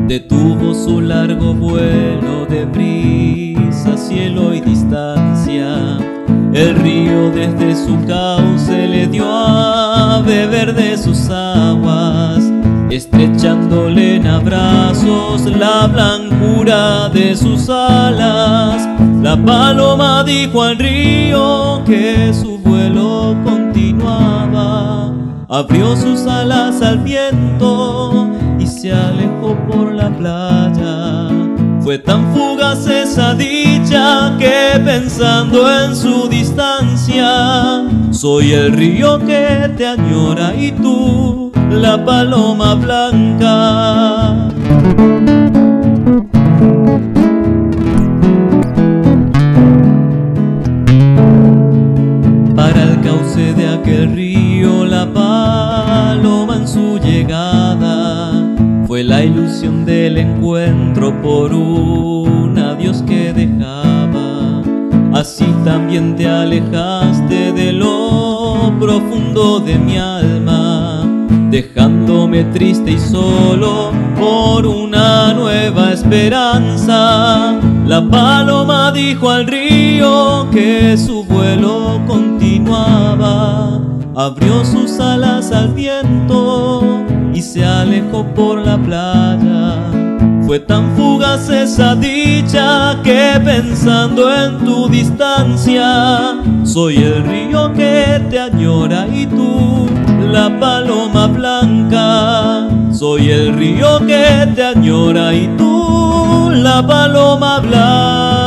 Detuvo su largo vuelo de brisa, cielo y distancia. El río desde su cauce le dio a beber de sus aguas, estrechándole en abrazos la blancura de sus alas. La paloma dijo al río que su vuelo continuaba, abrió sus alas al viento y se alejó por la playa. Fue tan fugaz esa dicha que pensando en su distancia, soy el río que te añora y tú, la paloma blanca. Para el cauce de aquel río, la paloma en su llegada fue la ilusión del encuentro por un adiós que dejaba. Así también te alejaste de lo profundo de mi alma, dejándome triste y solo por una nueva esperanza. La paloma dijo al río que su vuelo continuaba, abrió sus alas al viento y se alejó por la playa. Fue tan fugaz esa dicha que pensando en tu distancia, soy el río que te añora y tú, la paloma blanca. Soy el río que te añora y tú, la paloma blanca.